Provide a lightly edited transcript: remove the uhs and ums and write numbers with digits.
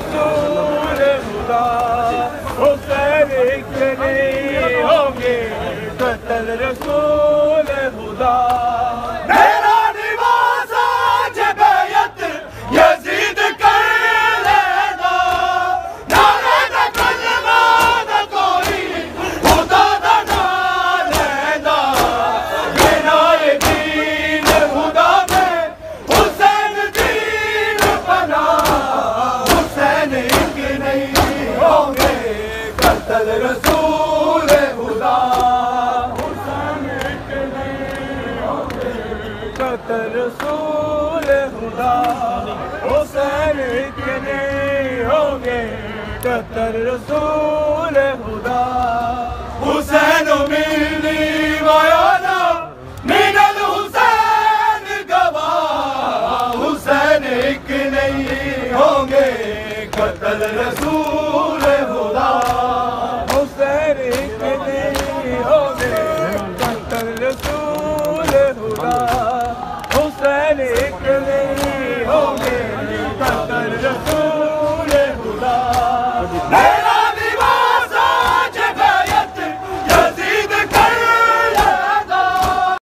رسول خدا حسین ایک نہیں ہوں گے قتل رسول خدا میرا نواز آج بیعت یزید کر لینا نعرہ دا کلمہ دا کوئی خدا دا نام لینا میرا دین خدا میں حسین دین بنا حسین ایک نہیں ہوں گے قتل رسول خدا حسین ایک نہیں ہوں گے قتل رسول خدا حسین ایک نہیں ہوں گے قتل رسول خدا حسین منی ویانا من الحسین گواہ حسین ایک نہیں ہوں گے قتل رسول